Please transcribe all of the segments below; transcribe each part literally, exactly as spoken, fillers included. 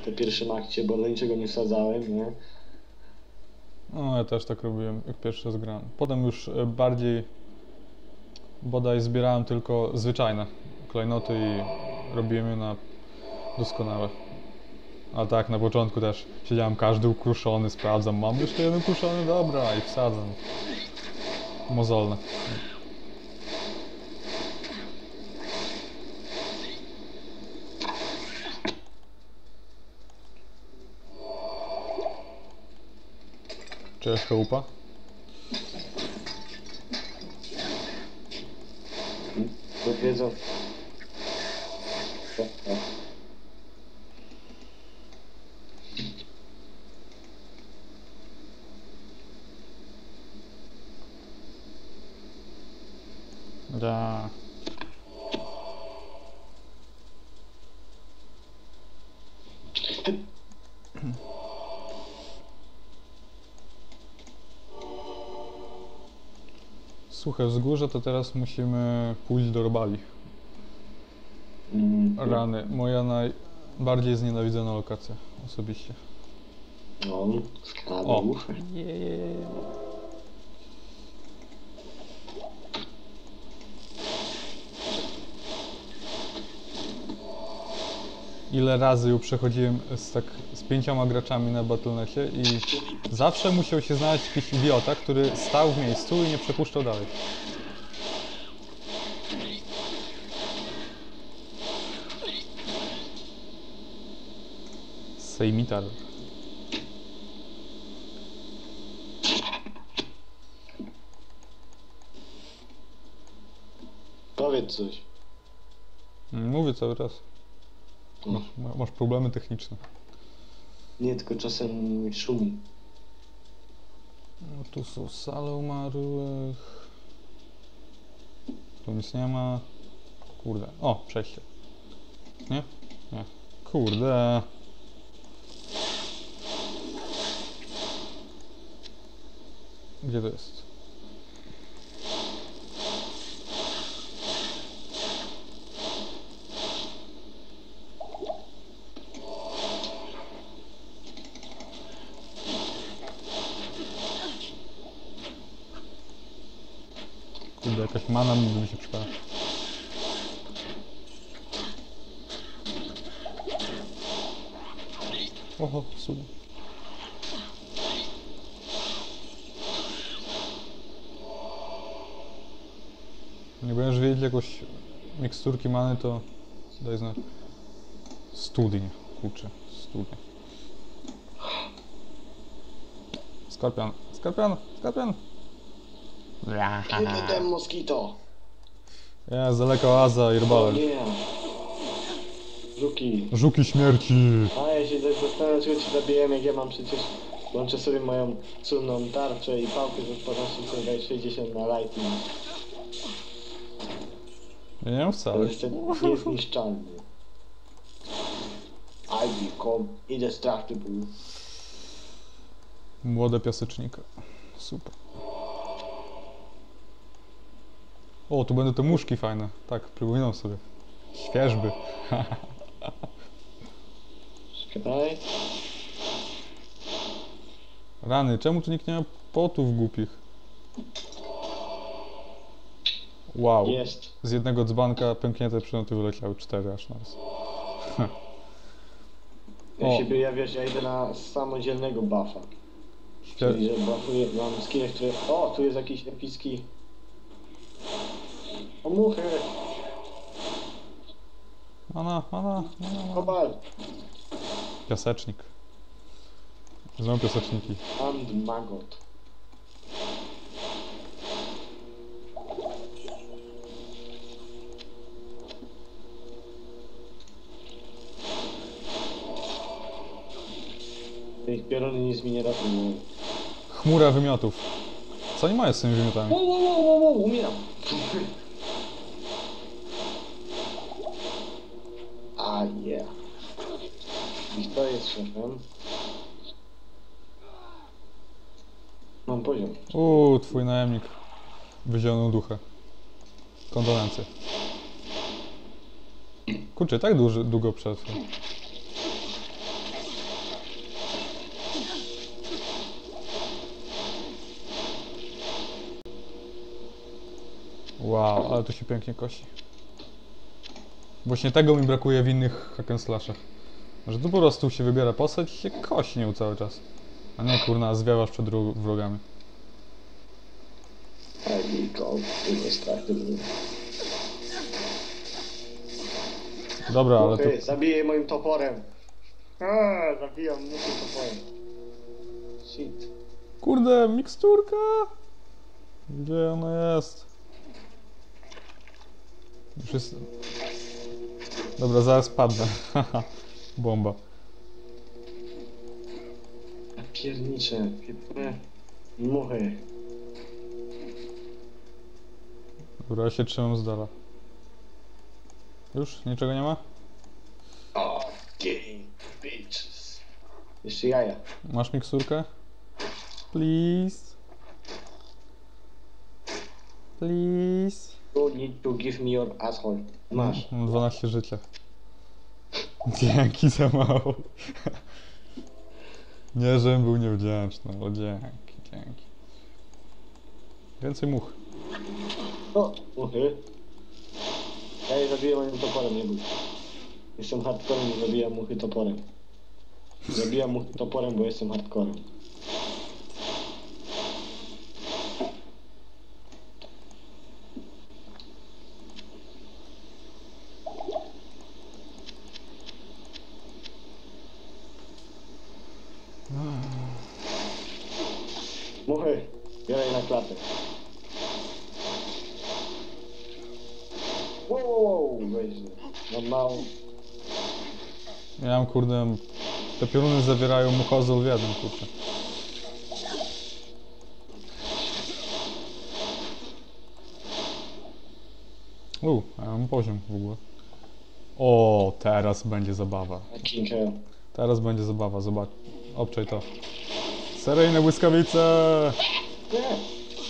po pierwszym akcie, bo do niczego nie wsadzałem, nie? No ja też tak robiłem, jak pierwszy raz grałem. Potem już e, bardziej bodaj zbierałem tylko zwyczajne klejnoty i robiłem je na doskonałe. Ale tak, na początku też siedziałem każdy ukruszony, sprawdzam, mam jeszcze jeden ukruszony, dobra, i wsadzam. Mozolne. Cześć, chałupa. Potwierdzam. Da. Słuchaj, wzgórze to teraz musimy pójść do robali. Mm. Rany, moja najbardziej znienawidzona lokacja, osobiście. No, O! skradł. Yeah. Ile razy ją przechodziłem z, tak, z pięcioma graczami na Battle.necie i zawsze musiał się znaleźć jakiś idiota, który stał w miejscu i nie przepuszczał dalej. Sejmitar. Powiedz coś. Mówię cały czas. Masz, masz problemy techniczne. Nie, tylko czasem szumi. No, tu są sale umarłych. Tu nic nie ma. Kurde. O, przejście. Nie? Nie. Kurde. Gdzie to jest? Kurde, jakaś mana mi się przydała. Oho, super. Nie będziesz wiedzieć jakoś miksturki many, to daj znać. Studnie, kurczę, studnie. Skorpion, skorpion, skorpion! Kiedy ten moskito? Ja, z daleka oaza i O rybalem. nie. Żuki. Żuki śmierci! A ja się tak zastanawiam, czego ci zabiłem, jak ja mam przecież... Łączę sobie moją cudną tarczę i pałkę z odpornością sobie sześćdziesiąt na lightning. Ja nie mam To wcale. jest niezniszczalny. I become indestructible. Młode piasecznika. Super. O, tu będą te muszki fajne. Tak, przypominam sobie. Świeżby. Czekaj. Rany, czemu tu nikt nie ma potów głupich? Wow. Jest. Z jednego dzbanka pęknięte przedmioty wyleciały cztery aż naraz. Ja O. się ja wiesz, ja idę na samodzielnego buffa. Świe... Czyli, że buffuję, mam skille, które... O, tu jest jakiś epicki... O, muchy! Mana, mana, mana, mana. Kowal! Piasecznik. Znowu piaseczniki. And maggot. Tych pioruny nic mi nie ratują. Chmura wymiotów. Co oni mają z tymi wymiotami? Wow, wow, wow, wow, wow, umieram! A yeah. I kto jest szefem? Mam poziom. Uuu, twój najemnik. Wyzionął duchę. Kondolencje. Kurczę, tak duży, długo przetrwał. Wow, ale to się pięknie kosi. Właśnie tego mi brakuje w innych hack and slashach. Że tu po prostu się wybiera postać i się kosi nią cały czas. A nie kurna, zwiewasz przed wró- wrogami. I go, to jest tak. Dobra, ale Okej, tu... zabiję moim toporem. A, zabijam muchy toporem. Shit. Kurde, miksturka! Gdzie ona jest? Już jest... Dobra, zaraz padnę. Haha, bomba. Ja pierniczę, pieprzone muchy. Dobra, ja się trzymam z dala. Już? Niczego nie ma? O, gay bitches. Jeszcze jaja. Masz miksturkę? Please. Please. You need to give me your asshole. Masz. Mam dwanaście życia. Dzięki za mało. Nie, żebym był niewdzięczny, ale dzięki, dzięki. Więcej much. O, muchy. Ja je zabiję moim toporem, nie bój. Jestem hardcorem i zabijam muchy toporem. Zabijam muchy toporem, bo jestem hardcorem. Muchy, biorę na klatę. Wow, wow, wow, weź. Mam małą. Ja mam kurde... Te pioruny zawierają mukozol w jednym, kurczę. Uuu, a ja mam poziom w ogóle. O, teraz będzie zabawa. Kinkę. Teraz będzie zabawa, zobacz. Obczaj to. Seryjne błyskawice! Nie.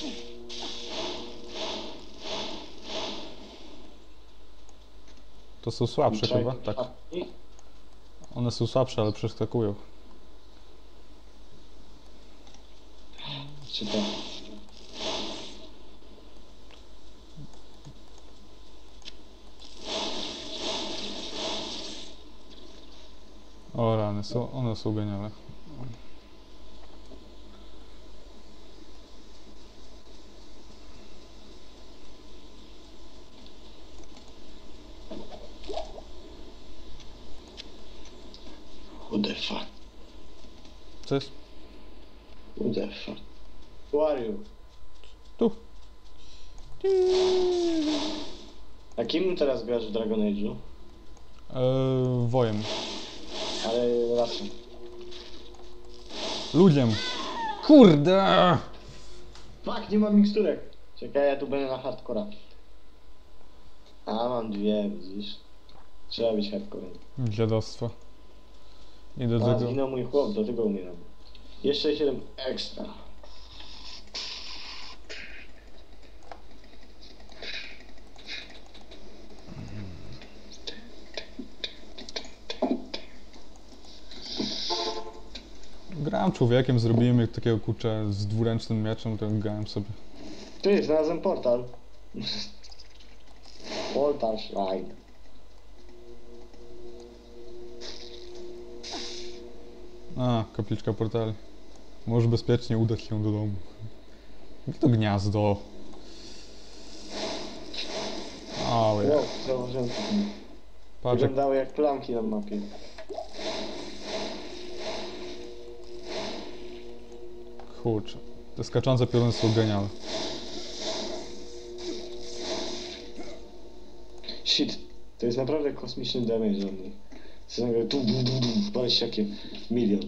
To są słabsze chyba, tak. I One są słabsze, ale przeskakują. czy to? O rany, są, one są genialne. Who the fuck? Co jest? Who the fuck? Who are you? Tu. A kim teraz grasz w Dragon Age'u? Eee, wojem. Ale rasem. Ludziem. Kurde! Fuck, nie mam miksturek. Czekaj, ja tu będę na hardcora. A, mam dwie, widzisz? Trzeba być hardcorem. Dziadostwo. I do A, tego... zginął mój chłop, do tego umieram. Jeszcze siedem ekstra. Grałem człowiekiem, zrobiłem jak takiego kurczę z dwuręcznym mieczem, to grałem sobie. Ty, znalazłem portal. Portal Shrine. A, kapliczka portali. Możesz bezpiecznie udać się do domu. Jakie to gniazdo? O, ja. Wow, zauważyłem. Patrz, jak... Wyglądały jak plamki na mapie. Kurczę. Te skaczące pioruny są genialne. Shit, to jest naprawdę kosmiczny damage dla mnie. To nagle tu, tu, tu, tu, patrz jakie milion.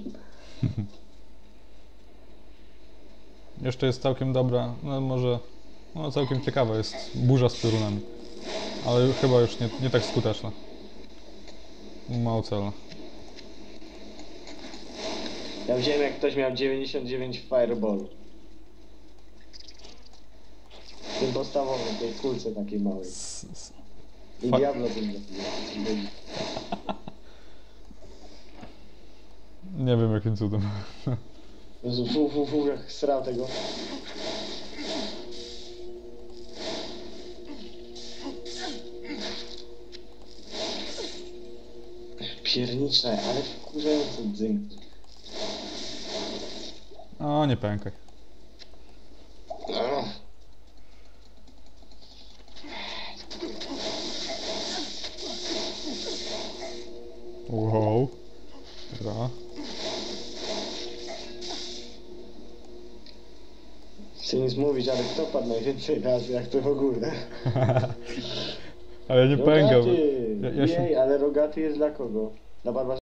Jeszcze jest całkiem dobra, no może... No całkiem ciekawa jest burza z piorunami. Ale chyba już nie, nie tak skuteczna. Mało celna. Ja widziałem jak ktoś miał dziewięćdziesiąt dziewięć fireball. W tym podstawowym, tej kulce takiej małej. S- s- I Fa- Diablo tym zabija. Nie wiem jakim cudem. Jezu, fu, fu, fu, jak srał tego. Piernicze, ale wkurzający dzynk. O, nie pękaj. Ach. Wow. Dobra. Chcę nic mówić, ale kto padł najwięcej razy, jak to w ogóle? Ale nie pękam. Rogaty! Ja, ja się... Jej, ale rogaty jest dla kogo? Dla barbarzyńców?